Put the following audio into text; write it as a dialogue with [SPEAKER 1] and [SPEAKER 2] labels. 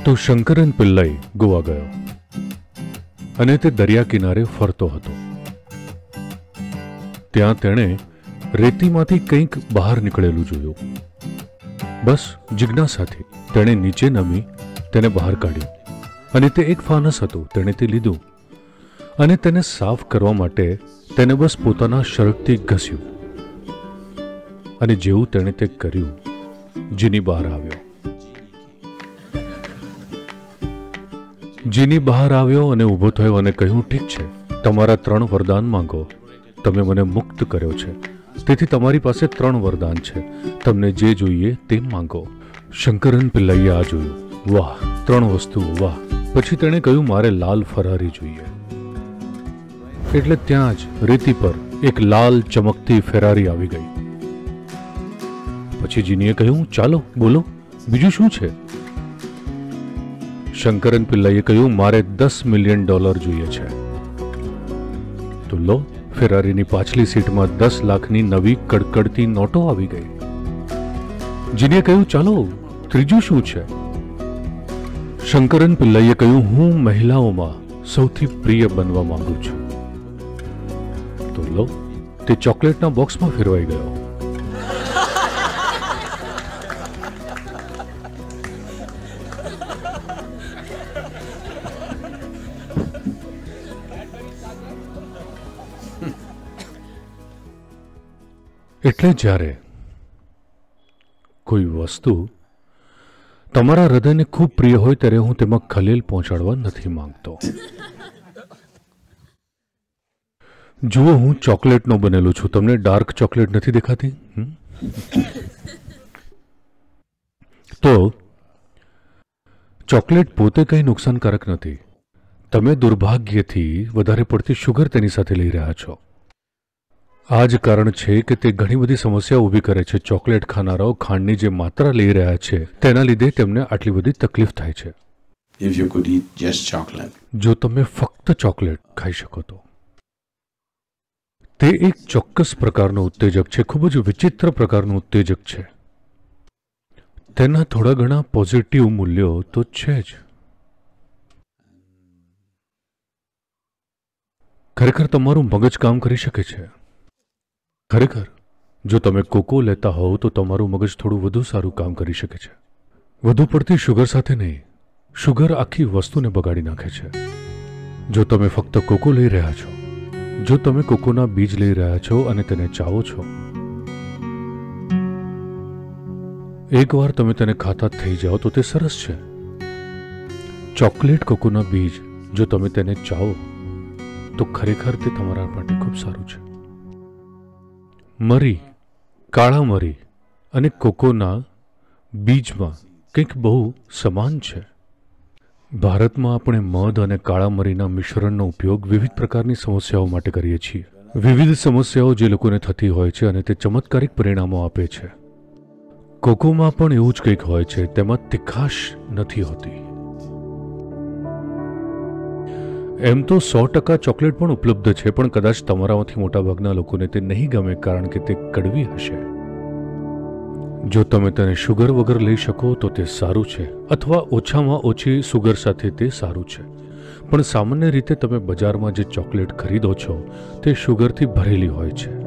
[SPEAKER 1] તો શંકરન પિલ્લાઈ ગોવા ગયો અને તે દરિયા કિનારે ફરતો હતો. ત્યાં તેણે રેતીમાંથી કંઈક બહાર નીકળેલું જોયું. બસ જિજ્ઞાસાથી તેણે નીચે નમી તેને બહાર કાઢ્યું અને તે એક ફાનસ હતું. તેણે તે લીધું અને તેને સાફ કરવા માટે તેને બસ પોતાના શર્ટથી ઘસ્યું અને જેવું તેણે તે કર્યું, જીની બહાર આવ્યો. જીની બહાર આવ્યો અને ઊભો થયો અને કહ્યું, ઠીક છે, તમારા 3 વરદાન માંગો. તમે મને મુક્ત કર્યો છે, તેથી તમારી પાસે 3 વરદાન છે. તમને જે જોઈએ તે માંગો. શંકરન પિલ્લાઈએ આ જોયું. વાહ, 3 વસ્તુઓ, વાહ. પછી તેણે કહ્યું, મારે લાલ ફરારી જોઈએ. એટલે ત્યાં જ રેતી પર એક લાલ ચમકતી ફેરારી આવી ગઈ. પછી જીનીએ કહ્યું, ચાલો બોલો, બીજું શું છે? શંકરન પિલ્લાઈએ કહ્યું, મારે $10 મિલિયન જોઈએ છે. તો લો, ફેરારીની પાછલી સીટમાં 10 લાખની નવી કડકડતી નોટો આવી ગઈ. જીનીએ કહ્યું, ચાલો, ત્રીજું શું છે? શંકરન પિલ્લાઈએ કહ્યું, હું મહિલાઓમાં સૌથી પ્રિય બનવા માંગુ છું. તો લો, તે ચોકલેટના બોક્સમાં ફેરવાઈ ગયો. એટલે જ્યારે કોઈ વસ્તુ તમારા હૃદયને ખૂબ પ્રિય હોય ત્યારે હું તેમાં ખલેલ પહોંચાડવા નથી માંગતો. જુઓ, હું ચોકલેટનો બનેલો છું. તમને ડાર્ક ચોકલેટ નથી દેખાતી? તો ચોકલેટ પોતે કંઈ નુકસાનકારક નથી. તમે દુર્ભાગ્યથી વધારે પડતી શુગર તેની સાથે લઈ રહ્યા છો. આ જ કારણ છે કે તે ઘણી બધી સમસ્યા ઊભી કરે છે. ચોકલેટ ખાનારાઓ ખાંડની જે માત્રા લઈ રહ્યા છે તેના લીધે તેમને આટલી બધી તકલીફ થાય છે. જો તમે ફક્ત ચોકલેટ ખાઈ શકો તો. તે એક ચોક્કસ પ્રકારનું ઉત્તેજક છે, ખૂબ જ વિચિત્ર પ્રકારનું ઉત્તેજક છે. તેના થોડા ઘણા પોઝિટિવ મૂલ્યો તો છે જ. ખરેખર તમારું મગજ કામ કરી શકે છે. ખરેખર જો તમે કોકો લેતા હોવ તો તમારું મગજ થોડું વધુ સારું કામ કરી શકે છે. વધુ પડતી શુગર સાથે નહીં. શુગર આખી વસ્તુને બગાડી નાખે છે. જો તમે ફક્ત કોકો લઈ રહ્યા છો, જો તમે કોકોના બીજ લઈ રહ્યા છો અને તેને ચાવો છો, એકવાર તમે તેને ખાતા થઈ જાઓ તો તે સરસ છે. ચોકલેટ કોકોના બીજ જો તમે તેને ચાવો તો ખરેખર તે તમારા માટે ખૂબ સારું છે. મરી, કાળા મરી અને કોકોના બીજમાં કંઈક બહુ સમાન છે. ભારતમાં આપણે મધ અને કાળા મરીના મિશ્રણનો ઉપયોગ વિવિધ પ્રકારની સમસ્યાઓ માટે કરીએ છીએ. વિવિધ સમસ્યાઓ જે લોકોને થતી હોય છે અને તે ચમત્કારિક પરિણામો આપે છે. કોકોમાં પણ એવું જ કંઈક હોય છે. તેમાં તીખાશ નથી હોતી. એમ તો 100% ચોકલેટ પણ ઉપલબ્ધ છે, પણ કદાચ તમારામાંથી મોટાભાગના લોકોને તે નહીં ગમે કારણ કે તે કડવી હશે. જો તમે તેને શુગર વગર લઈ શકો તો તે સારું છે, અથવા ઓછામાં ઓછી શુગર સાથે તે સારું છે. પણ સામાન્ય રીતે તમે બજારમાં જે ચોકલેટ ખરીદો છો તે શુગરથી ભરેલી હોય છે.